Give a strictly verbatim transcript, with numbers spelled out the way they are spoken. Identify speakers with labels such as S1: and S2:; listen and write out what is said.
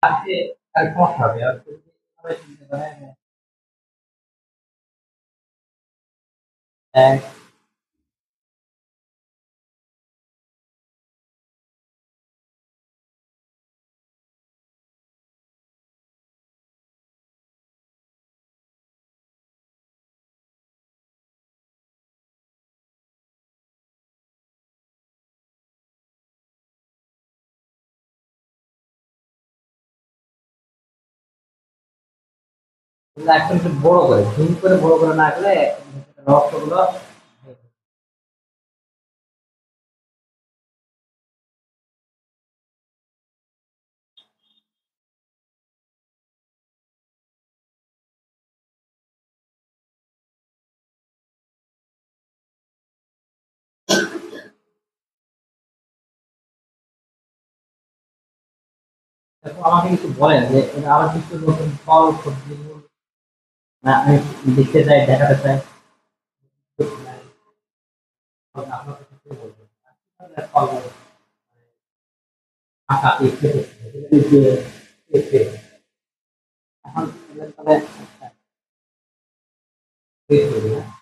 S1: আজকে আর সমস্যা হবে আর যদি এভাবে চিন্তা করেন এক এখন একটু বড় করে ঝুম করে বড় করে না গেলে রক্তগুলো এখন আমাকে কিছু বলেন যে এটা আবার কিছু নতুন ফল সবজি না আমি দেখতে চাই দেখাতে চাই আপনার কাছে কি বলবেন ফল আঁকা পেঁপে পেঁপে পেঁপে এখন তাহলে পেঁপে